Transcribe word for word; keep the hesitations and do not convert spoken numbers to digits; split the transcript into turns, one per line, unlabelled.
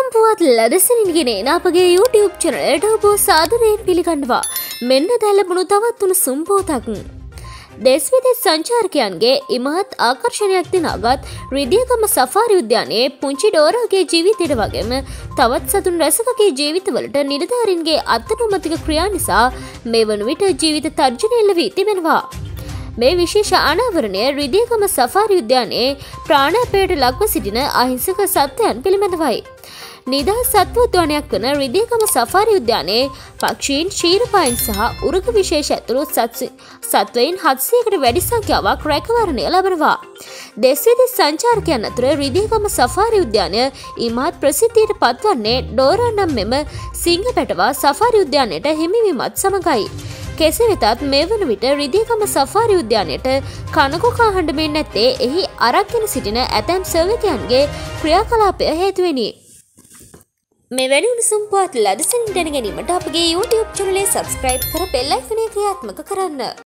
උණුසුම් පුවත් ලදසනින් ගෙනෙන අපගේ YouTube channelට ඔබ සාදරයෙන් පිළිගන්නවා. මෙන්න දැන් ලැබුණු තවත් උණුසුම් පුවතක්. දේශ විදේශ සංචාරකයන්ගේ ඉමහත් ආකර්ෂණයක් දිනාගත් රිදියගම සෆාරි උද්‍යානයේ පුංචි ඩෝරාගේ ජීවිතයට වගේම තවත් සතුන් රැසකගේ ජීවිතවලට නිලධාරීන්ගේ අත්නොමතික ක්‍රියා නිසා මේ වන විට ජීවිත තර්ජනය එල්ල වී තිබෙනවා. මේ විශේෂ අනාවරණය රිදියගම සෆාරි උද්‍යානයේ ප්‍රාණාපායට ලක්ව සිටින අහිංසක සත්වයන් පිළිබඳවයි. නිදහස් සත්ව උද්‍යානයක් වන රිදියගම සෆාරි උද්‍යානයේ පක්ෂීන්, ක්ෂීරපායින් සහ උරග විශේෂ ඇතුළු සත්වයින් හත්සියයකට වැඩි සංඛ්‍යාවක් රැකවරණය ලබනවා. දේශ විදේශ සංචාරකයන් අතර රිදියගම සෆාරි උද්‍යානය ඉමහත් ප්‍රසිද්ධියට පත්වන්නේ ඩෝරා නම් මෙම සිංහ පැටවා සෆාරි උද්‍යානයට හිමිවීමත් සමගයි. කෙසේ වෙතත් මේ වන විට රිදියගම සෆාරි උද්‍යානයට කනකො කහඬ මෙන් නැත්තේ එහි අරක්ගෙන සිටින ඇතැම් සේවකයන්ගේ ක්‍රියාකලාපය හේතුවෙනි. මෙවැනි උණුසුම් පුවත් ලදසනින් දැන ගැනීමට අපගේ YouTube channel එක subscribe කර bell icon එක ක්‍රියාත්මක කරන්න.